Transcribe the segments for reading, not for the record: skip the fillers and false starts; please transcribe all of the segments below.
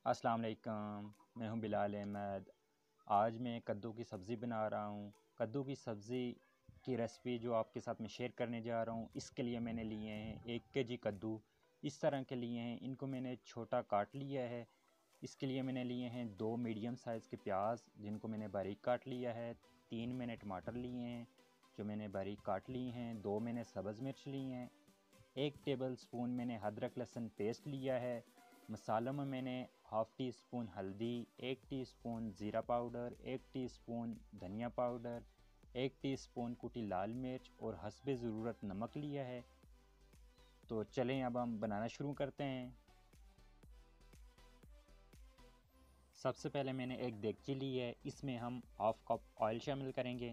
अस्सलाम वालेकुम, मैं हूं बिलाल अहमद। आज मैं कद्दू की सब्ज़ी बना रहा हूं। कद्दू की सब्ज़ी की रेसिपी जो आपके साथ मैं शेयर करने जा रहा हूं, इसके लिए मैंने लिए हैं 1 केजी कद्दू। इस तरह के लिए हैं, इनको मैंने छोटा काट लिया है। इसके लिए मैंने लिए हैं 2 मीडियम साइज़ के प्याज, जिनको मैंने बारीक काट लिया है। 3 मैंने टमाटर लिए हैं, जो मैंने बारीक काट लिए हैं। 2 मैंने सब्ज़ मिर्च ली हैं। 1 टेबल स्पून मैंने अदरक लहसुन पेस्ट लिया है। मसालों में मैंने हाफ़ टी स्पून हल्दी, 1 टीस्पून ज़ीरा पाउडर, 1 टीस्पून धनिया पाउडर, 1 टीस्पून कुटी लाल मिर्च और हस्बे ज़रूरत नमक लिया है। तो चलें अब हम बनाना शुरू करते हैं। सबसे पहले मैंने एक देगची ली है, इसमें हम हाफ़ कप ऑयल शामिल करेंगे।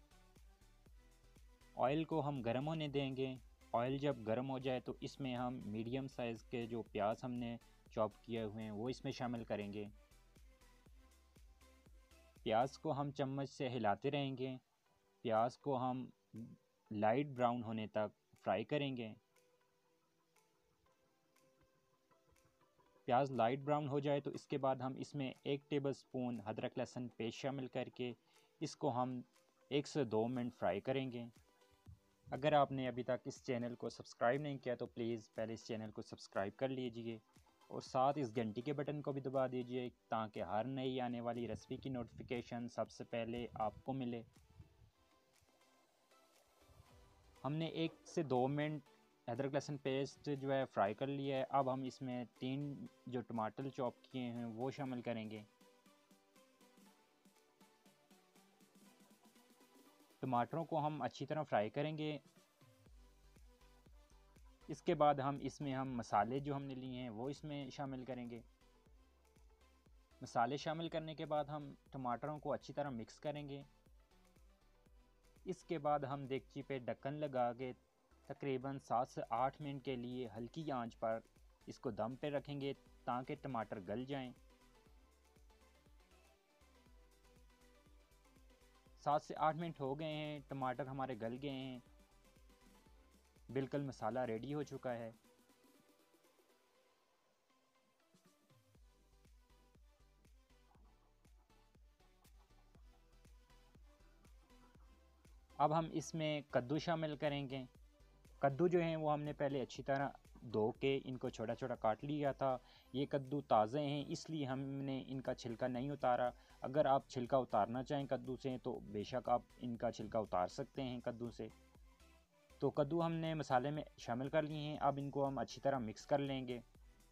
ऑयल को हम गर्म होने देंगे। ऑयल जब गर्म हो जाए तो इसमें हम मीडियम साइज़ के जो प्याज हमने चॉप किए हुए हैं वो इसमें शामिल करेंगे। प्याज को हम चम्मच से हिलाते रहेंगे। प्याज को हम लाइट ब्राउन होने तक फ्राई करेंगे। प्याज लाइट ब्राउन हो जाए तो इसके बाद हम इसमें 1 टेबलस्पून अदरक लहसुन पेस्ट शामिल करके इसको हम 1 से 2 मिनट फ्राई करेंगे। अगर आपने अभी तक इस चैनल को सब्सक्राइब नहीं किया तो प्लीज़ पहले इस चैनल को सब्सक्राइब कर लीजिए और साथ इस घंटी के बटन को भी दबा दीजिए ताकि हर नई आने वाली रेसिपी की नोटिफिकेशन सबसे पहले आपको मिले। हमने 1 से 2 मिनट अदरक लहसुन पेस्ट जो है फ्राई कर लिया है। अब हम इसमें 3 जो टमाटर चॉप किए हैं वो शामिल करेंगे। टमाटरों को हम अच्छी तरह फ्राई करेंगे। इसके बाद हम मसाले जो हमने लिए हैं वो इसमें शामिल करेंगे। मसाले शामिल करने के बाद हम टमाटरों को अच्छी तरह मिक्स करेंगे। इसके बाद हम देगची पे ढक्कन लगा के तकरीबन 7 से 8 मिनट के लिए हल्की आंच पर इसको दम पे रखेंगे ताकि टमाटर गल जाएं। 7 से 8 मिनट हो गए हैं, टमाटर हमारे गल गए हैं, बिल्कुल मसाला रेडी हो चुका है। अब हम इसमें कद्दू शामिल करेंगे। कद्दू जो हैं वो हमने पहले अच्छी तरह धो के इनको छोटा छोटा काट लिया था। ये कद्दू ताज़े हैं इसलिए हमने इनका छिलका नहीं उतारा। अगर आप छिलका उतारना चाहें कद्दू से तो बेशक आप इनका छिलका उतार सकते हैं कद्दू से। तो कद्दू हमने मसाले में शामिल कर लिए हैं। अब इनको हम अच्छी तरह मिक्स कर लेंगे।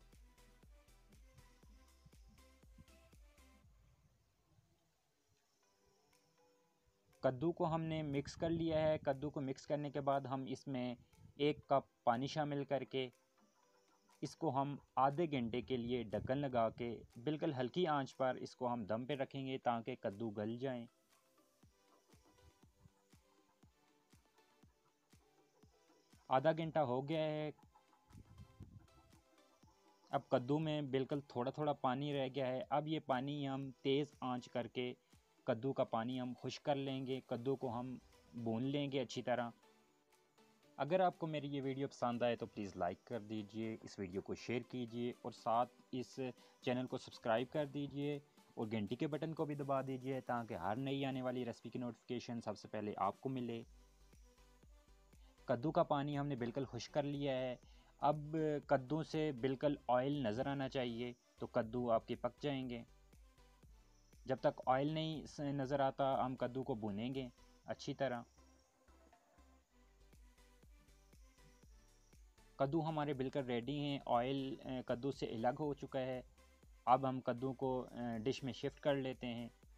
कद्दू को हमने मिक्स कर लिया है। कद्दू को मिक्स करने के बाद हम इसमें 1 कप पानी शामिल करके इसको हम आधे घंटे के लिए ढक्कन लगा के बिल्कुल हल्की आंच पर इसको हम दम पे रखेंगे ताकि कद्दू गल जाएं। आधा घंटा हो गया है। अब कद्दू में बिल्कुल थोड़ा थोड़ा पानी रह गया है। अब ये पानी हम तेज़ आंच करके कद्दू का पानी हम खुश्क कर लेंगे। कद्दू को हम भून लेंगे अच्छी तरह। अगर आपको मेरी ये वीडियो पसंद आए तो प्लीज़ लाइक कर दीजिए, इस वीडियो को शेयर कीजिए और साथ इस चैनल को सब्सक्राइब कर दीजिए और घंटी के बटन को भी दबा दीजिए ताकि हर नई आने वाली रेसिपी की नोटिफिकेशन सबसे पहले आपको मिले। कद्दू का पानी हमने बिल्कुल खुश्क कर लिया है। अब कद्दू से बिल्कुल ऑयल नज़र आना चाहिए तो कद्दू आपके पक जाएंगे। जब तक ऑयल नहीं नज़र आता हम कद्दू को भूनेंगे अच्छी तरह। कद्दू हमारे बिल्कुल रेडी हैं। ऑयल कद्दू से अलग हो चुका है। अब हम कद्दू को डिश में शिफ्ट कर लेते हैं।